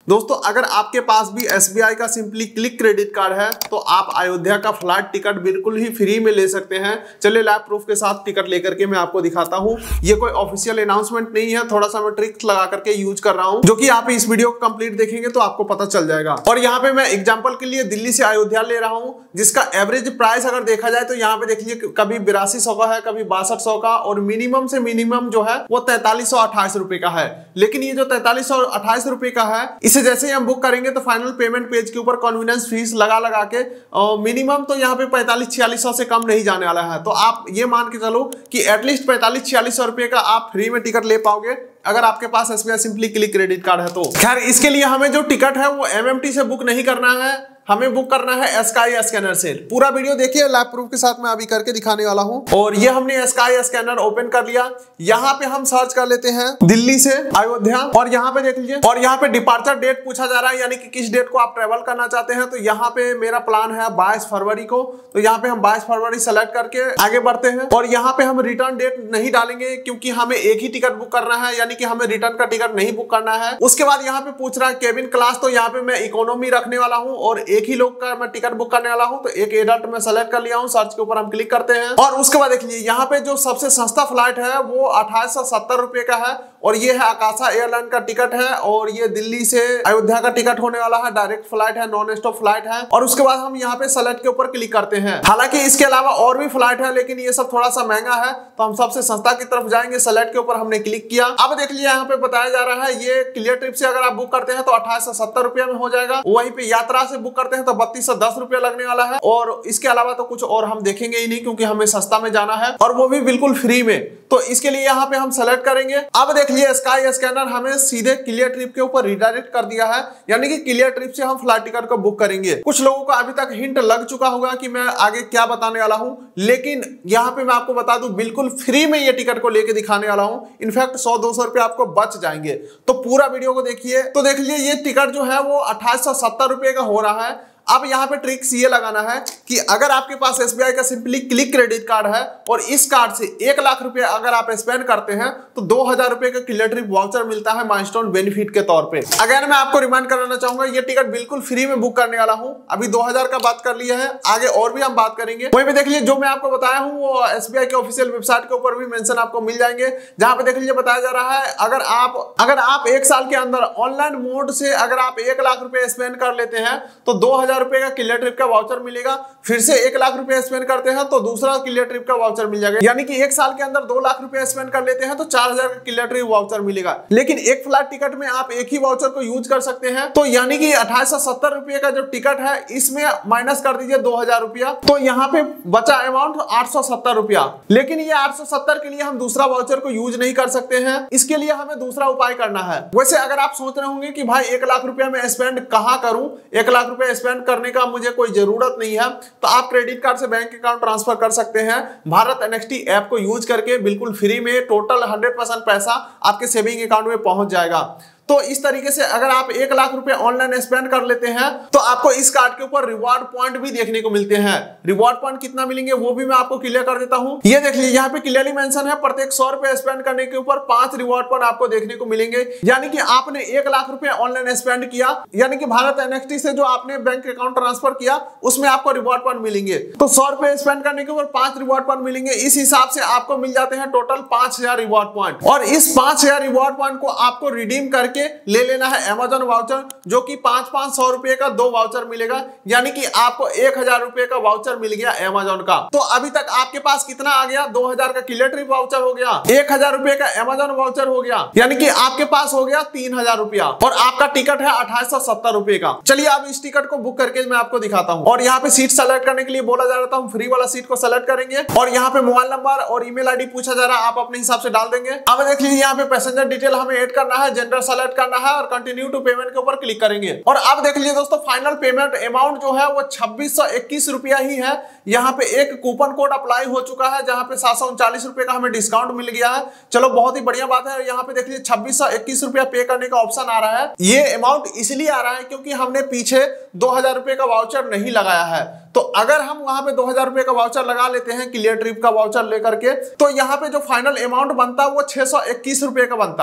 दोस्तों अगर आपके पास भी एसबीआई का सिंपली क्लिक क्रेडिट कार्ड है तो आप अयोध्या का फ्लाइट टिकट बिल्कुल ही फ्री में ले सकते हैं। चलिए लाइव प्रूफ के साथ टिकट लेकर के मैं आपको दिखाता हूं। ये कोई ऑफिशियल अनाउंसमेंट नहीं है, थोड़ा सा मैं ट्रिक्स लगा करके यूज कर रहा हूं, जो कि आप इस वीडियो को कंप्लीट देखेंगे तो आपको पता चल जाएगा। और यहाँ पे मैं एग्जाम्पल के लिए दिल्ली से अयोध्या ले रहा हूँ, जिसका एवरेज प्राइस अगर देखा जाए तो यहाँ पे देखिए कभी 8200 का है, कभी 6200 का, और मिनिमम से मिनिमम जो है वो 4328 रुपए का है। लेकिन ये जो 4328 रुपए का है, इसे जैसे ही हम बुक करेंगे तो फाइनल पेमेंट पेज के ऊपर कन्वीनियंस फीस लगा के मिनिमम तो यहाँ पे 45-4600 से कम नहीं जाने वाला है। तो आप ये मान के चलो कि एटलीस्ट 45-4600 रुपए का आप फ्री में टिकट ले पाओगे अगर आपके पास SBI simply click credit card है। तो खैर इसके लिए हमें जो टिकट है वो एमएमटी से बुक नहीं करना है, हमें बुक करना है स्काई स्कैनर से। पूरा वीडियो देखिए, लाइव प्रूफ के साथ मैं अभी करके दिखाने वाला हूं। और ये हमने स्काई स्कैनर ओपन कर लिया। यहाँ पे हम सर्च कर लेते हैं दिल्ली से अयोध्या, और यहाँ पे देख लीजिए, और यहाँ पे डिपार्चर डेट पूछा जा रहा है, यानी कि किस डेट को आप ट्रेवल करना चाहते हैं। तो यहाँ पे मेरा प्लान है 22 फरवरी को, तो यहाँ पे हम 22 फरवरी सेलेक्ट करके आगे बढ़ते हैं। और यहाँ पे हम रिटर्न डेट नहीं डालेंगे क्योंकि हमें एक ही टिकट बुक करना है, यानी कि हमें रिटर्न का टिकट नहीं बुक करना है। उसके बाद यहाँ पे पूछ रहा है केबिन क्लास, तो यहाँ पे मैं इकोनॉमी रखने वाला हूँ और एक ही लोग का मैं टिकट बुक करने वाला हूं, तो एक एडल्ट में सेलेक्ट कर लिया हूं। सर्च के ऊपर हम क्लिक करते हैं और उसके बाद देखिए यहाँ पे जो सबसे सस्ता फ्लाइट है वो 2870 रुपए का है, और ये है आकाशा एयरलाइन का टिकट है, और ये दिल्ली से अयोध्या का टिकट होने वाला है, डायरेक्ट फ्लाइट है, नॉन स्टॉप फ्लाइट है। और उसके बाद हम यहाँ पे सेलेक्ट के ऊपर क्लिक करते हैं। हालांकि इसके अलावा और भी फ्लाइट है, लेकिन ये सब थोड़ा सा महंगा है, तो हम सबसे सस्ता की तरफ जाएंगे। सेलेक्ट के ऊपर हमने क्लिक किया। अब देख लीजिए यहाँ पे बताया जा रहा है ये क्लियर ट्रिप से अगर आप बुक करते हैं तो 2870 रुपया में हो जाएगा। वहीं पे यात्रा से बुक करते हैं तो 3210 रुपया लगने वाला है। और इसके अलावा तो कुछ और हम देखेंगे ही नहीं, क्योंकि हमें सस्ता में जाना है और वो भी बिल्कुल फ्री में। तो इसके लिए यहाँ पे हम सेलेक्ट करेंगे। अब देख लीजिए स्काई स्कैनर हमें सीधे क्लियर ट्रिप के ऊपर रिडायरेक्ट कर दिया है, यानी कि क्लियर ट्रिप से हम फ्लाइट टिकट को बुक करेंगे। कुछ लोगों को अभी तक हिंट लग चुका होगा कि मैं आगे क्या बताने वाला हूं, लेकिन यहाँ पे मैं आपको बता दूं बिल्कुल फ्री में ये टिकट को लेके दिखाने वाला हूं। इनफैक्ट 100-200 रुपए आपको बच जाएंगे। तो पूरा वीडियो को देखिए। तो देख लीजिए ये टिकट जो है वो 2870 रुपए का हो रहा है। अब यहाँ पे ट्रिक्स ये लगाना है कि अगर आपके पास एसबीआई का सिंपली क्लिक क्रेडिट कार्ड है और इस कार्ड से 1 लाख रुपए अगर आप स्पेंड करते हैं तो 2000 रुपए का क्लियर ट्रिप वाउचर मिलता है माइलस्टोन बेनिफिट के तौर पे। अगर मैं आपको रिमाइंड कराना चाहूंगा ये टिकट बिल्कुल फ्री में बुक करने वाला हूं। अभी 2000 का बात कर लिया है, आगे और भी हम बात करेंगे। वहीं पे देख लीजिए जो मैं आपको बताया हूं वो एसबीआई के ऑफिशियल वेबसाइट के ऊपर भी मेंशन आपको मिल जाएंगे, जहां पे देख लीजिए बताया जा रहा है अगर आप 1 साल के अंदर ऑनलाइन मोड से अगर आप 1 लाख रुपए स्पेंड कर लेते हैं तो 2000 रुपए का क्लियर ट्रिप का वाउचर मिलेगा। फिर से 1 लाख रुपए स्पेंड करते हैं तो दूसरा क्लियर ट्रिप का वाउचर मिल जाएगा, यानी कि 1 साल के अंदर 2 लाख रुपए स्पेंड कर लेते हैं तो 4000 का क्लियर ट्रिप वाउचर मिलेगा। लेकिन एक फ्लाइट टिकट में आप एक ही वाउचर को यूज कर सकते हैं। तो यानी कि 2870 रुपए का जो टिकट है इसमें माइनस कर दीजिए 2000 रुपया, तो यहाँ पे बचा अमाउंट 870 रुपया। लेकिन ये 870 के लिए हम दूसरा वाउचर को यूज नहीं कर सकते हैं, इसके लिए हमें दूसरा उपाय करना है। वैसे अगर आप सोच रहे होंगे कि भाई 1 लाख रुपया में स्पेंड कहां करूं, 1 लाख रुपया स्पेंड करने का मुझे कोई जरूरत नहीं है, तो आप क्रेडिट कार्ड से बैंक अकाउंट ट्रांसफर कर सकते हैं। भारत एनएक्सटी ऐप को यूज करके बिल्कुल फ्री में टोटल 100% पैसा आपके सेविंग अकाउंट में पहुंच जाएगा। तो इस तरीके से अगर आप 1 लाख रुपए ऑनलाइन स्पेंड कर लेते हैं तो आपको इस कार्ड के ऊपर रिवॉर्ड पॉइंट भी देखने को मिलते हैं। रिवॉर्ड पॉइंट कितना मिलेंगे वो भी मैं आपको क्लियर कर देता हूं। ये देख लीजिए यहाँ पे क्लियरली मेंशन है प्रत्येक 100 रुपए स्पेंड करने के ऊपर 5 रिवॉर्ड पॉइंट आपको देखने को मिलेंगे। यानी कि आपने 1 लाख रुपए ऑनलाइन स्पेंड किया, यानी कि भारत एनएक्सटी से जो आपने बैंक अकाउंट ट्रांसफर किया उसमें आपको रिवॉर्ड पॉइंट मिलेंगे। तो 100 रुपए स्पेंड करने के ऊपर 5 रिवॉर्ड पॉइंट मिलेंगे। इस हिसाब से आपको मिल जाते हैं टोटल 5000 रिवॉर्ड पॉइंट, और इस 5000 रिवॉर्ड पॉइंट को आपको रिडीम करके ले लेना है Amazon वाउचर, जो कि 500 रुपए का 2 वाउचर मिलेगा, यानी कि आपको 1000 रुपए का वाउचर मिल गया Amazon का। तो अभी तक आपके पास कितना आ गया, 2000 का क्लियर ट्रिप वाउचर हो गया, 1000 रुपए का Amazon वाउचर हो गया, यानी कि आपके पास हो गया 3000 रुपया, और आपका टिकट है 2870 रुपए का। चलिए अब इस टिकट को बुक करके मैं आपको दिखाता हूँ। और यहाँ पे सीट सेलेक्ट करने के लिए बोला जा रहा था, हम फ्री वाला सीट को सेलेक्ट करेंगे, और यहाँ पे मोबाइल नंबर और ईमेल आईडी पूछा जा रहा है, आप अपने हिसाब से डाल देंगे। अब देख लीजिए यहाँ पे पैसेंजर डिटेल हमें ऐड करना है, जेंडर सेलेक्ट करना है और कंटिन्यू टू पेमेंट के ऊपर क्लिक करेंगे। और अब देख लीजिए दोस्तों फाइनल पेमेंट अमाउंट जो है वो 2621 रुपया ही है। यहाँ पे एक कूपन कोड अप्लाई हो चुका है जहां पे 739 रुपए का हमें डिस्काउंट मिल गया है। चलो बहुत ही बढ़िया बात है। यहाँ पे देख लीजिए 2621 रुपया पे करने का ऑप्शन आ रहा है। ये अमाउंट इसलिए आ रहा है क्योंकि हमने पीछे 2000 रुपए का वाउचर नहीं लगाया है। तो अगर हम वहां पे 2000 रुपए का वाउचर लगा लेते हैं क्लियर ट्रिप का वाउचर लेकर के, तो यहाँ पे जो फाइनल अमाउंट बनता वो 621 रुपए का बनता।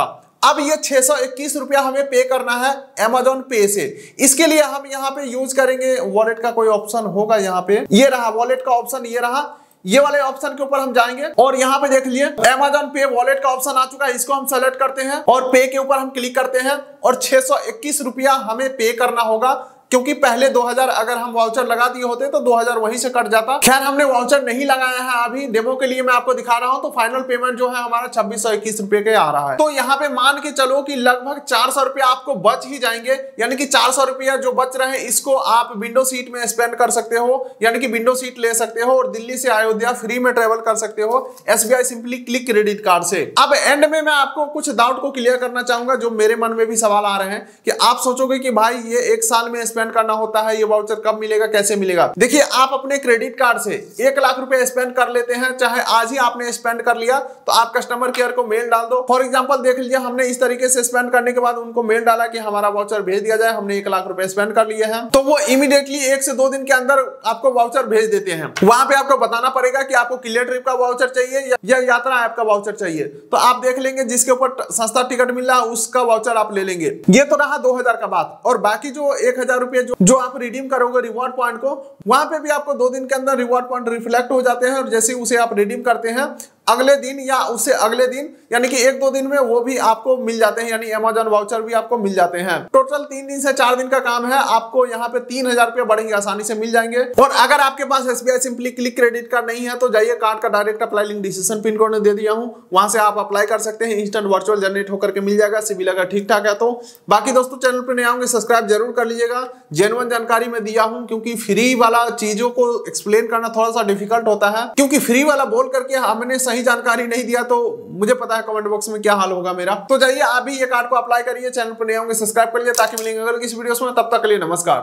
अब ये 621 रुपया हमें पे करना है Amazon पे से। इसके लिए हम यहाँ पे यूज करेंगे वॉलेट का कोई ऑप्शन होगा, यहाँ पे ये रहा वॉलेट का ऑप्शन, ये रहा, ये वाले ऑप्शन के ऊपर हम जाएंगे और यहाँ पे देख लिए Amazon पे वॉलेट का ऑप्शन आ चुका है। इसको हम सेलेक्ट करते हैं और पे के ऊपर हम क्लिक करते हैं और 621 रुपया हमें पे करना होगा, क्योंकि पहले 2000 अगर हम वाउचर लगा दिए होते तो 2000 वहीं से कट जाता। खैर हमने वाउचर नहीं लगाया है, अभी डेमो के लिए मैं आपको दिखा रहा हूं। तो फाइनल पेमेंट जो है हमारा 2621 रुपए के आ रहा है। तो यहाँ पे मान के चलो कि लगभग 400 रुपया आपको बच ही जाएंगे, यानी कि 400 रुपया जो बच रहे हैं इसको आप विंडो सीट में स्पेंड कर सकते हो, यानी कि विंडो सीट ले सकते हो और दिल्ली से अयोध्या फ्री में ट्रेवल कर सकते हो SBI simply click credit card से। अब एंड में मैं आपको कुछ डाउट को क्लियर करना चाहूंगा, जो मेरे मन में भी सवाल आ रहे हैं कि आप सोचोगे कि भाई ये 1 साल में स्पेंड करना होता है, ये वाउचर कब मिलेगा, कैसे मिलेगा। देखिए आप अपने क्रेडिट कार्ड से 1 लाख रुपए स्पेंड कर लेते हैं, चाहे आज ही आपने स्पेंड कर लिया तो आप कस्टमर केयर को मेल डाल दो। फॉर एग्जांपल देख लीजिए हमने इस तरीके से स्पेंड करने के बाद उनको मेल डाला कि हमारा वाउचर भेज दिया जाए, हमने 1 लाख रुपए स्पेंड कर लिए हैं, तो वो इमीडिएटली 1 से 2 दिन के अंदर आपको वाउचर भेज देते हैं। वहां पे आपको बताना पड़ेगा कि आपको क्लियर ट्रिप का वाउचर चाहिए या यात्रा ऐप का वाउचर चाहिए। तो आप देख लेंगे जिसके ऊपर सस्ता टिकट मिल रहा है उसका वाउचर आप ले लेंगे। ये तो रहा 2000 का बात। और बाकी जो 1000 रुपए जो आप रिडीम करोगे रिवॉर्ड पॉइंट को, वहां पे भी आपको 2 दिन के अंदर रिवॉर्ड पॉइंट रिफ्लेक्ट हो जाते हैं और जैसे उसे आप रिडीम करते हैं अगले दिन या उससे अगले दिन, यानी कि 1-2 दिन में वो भी आपको मिल जाते हैं, यानी Amazon वाउचर भी आपको मिल जाते हैं। टोटल 3 दिन से 4 दिन का काम है, आपको यहाँ पे 3000 रुपये बढ़ेंगे, आसानी से मिल जाएंगे। और अगर आपके पास SBI simply click credit card नहीं है तो जाइए, कार्ड का direct apply link description pin code में दे दिया हूँ, वहां से आप अप्लाई कर सकते हैं। इंस्टेंट वर्चुअल जनरेट होकर के मिल जाएगा, सिविल अगर ठीक ठाक है तो। बाकी दोस्तों चैनल पर नए आऊंगे सब्सक्राइब जरूर कर लीजिएगा। जेन्युइन जानकारी में दिया हूँ, क्योंकि फ्री वाला चीजों को एक्सप्लेन करना थोड़ा सा डिफिकल्ट होता है, क्योंकि फ्री वाला बोल करके हमने सही जानकारी नहीं दिया तो मुझे पता है कमेंट बॉक्स में क्या हाल होगा मेरा। तो जाइए आप भी ये कार्ड को अप्लाई करिए, चैनल पर नए होंगे सब्सक्राइब कर लीजिए ताकि मिलेंगे अगले किसी वीडियो में। तब तक के लिए नमस्कार।